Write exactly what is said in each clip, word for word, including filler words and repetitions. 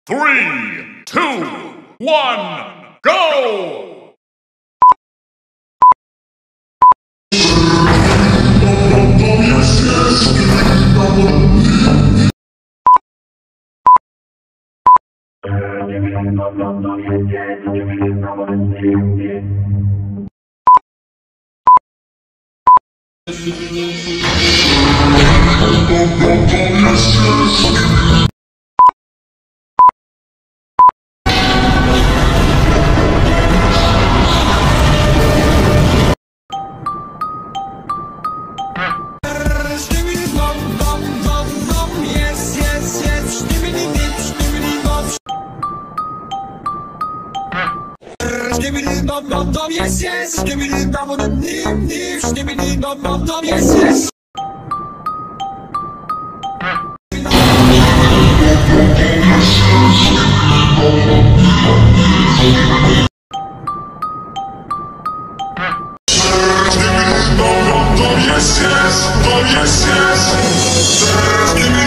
Three, two, one, go! Skibidi dum dum dum, yes yes. Skibidi dum dum dim dim. Skibidi dum dum dum, yes yes. Yes yes, oh yes yes.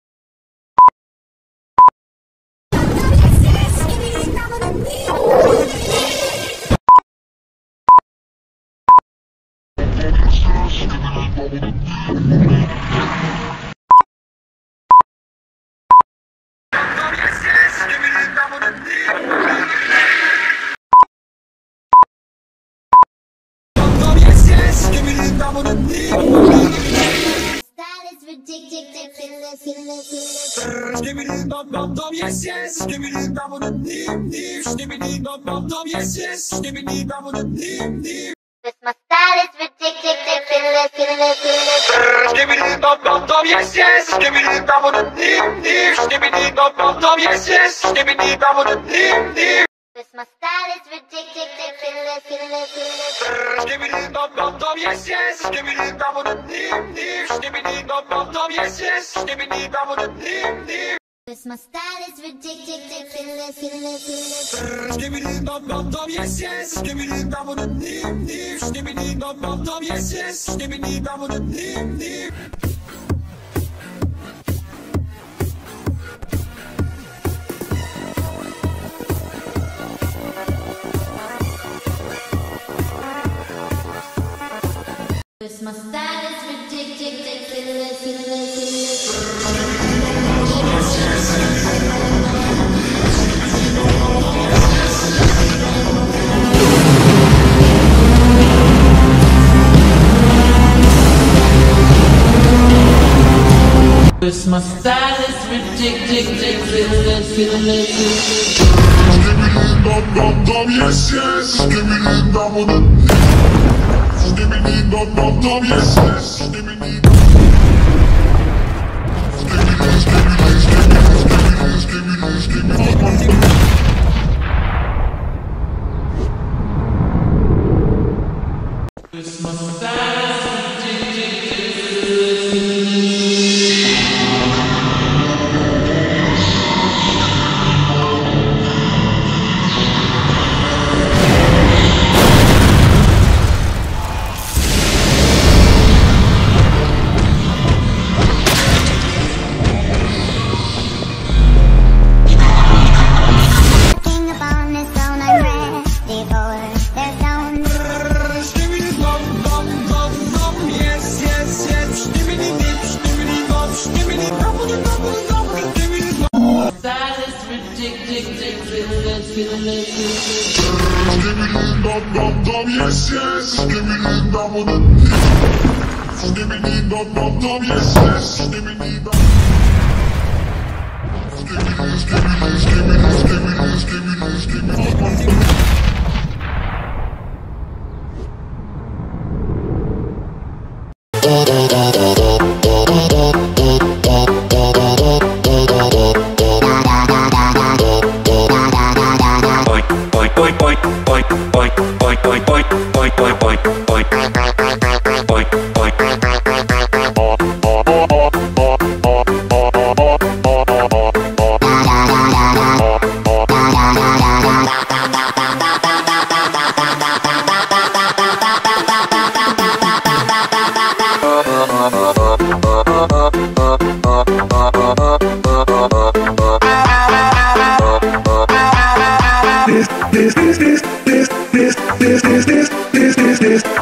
Skibidi dum dum dum, yes yes. Skibidi dum dum dim dim. Skibidi dum dum dum, yes yes. Skibidi dum dum dim dim. Cause my style is ridiculous, Skibidi dum dum dum, yes yes. Skibidi dum dum dim dim. Skibidi dum dum dum, yes yes. Skibidi dum dum dim dim. Cause my style is ridiculous, Skibidi dum dum dum, yes yes. Skibidi dum dum dim dim. Skibidi dum dum dum, yes yes. Skibidi dum dum dim dim. Cause my style is ridiculous, Skibidi dum dum dum, yes yes. Skibidi dum dum dim dim. Skibidi dum dum dum, yes yes. Skibidi dum dum dim dim. Cause my style is ridiculous. Cause my style is ridiculous. Skibidi dum dum dum, yes yes. Skibidi dum dum. Skibidi dum dum dum, yes yes. Skibidi dum. Skibidi skibidi skibidi skibidi skibidi skibidi. Cause my style is Skibidi dum dum dum, yes yes. Skibidi dum dum. Skibidi dum dum dum, yes yes. Skibidi dum. Skibidi skibidi skibidi skibidi skibidi skibidi.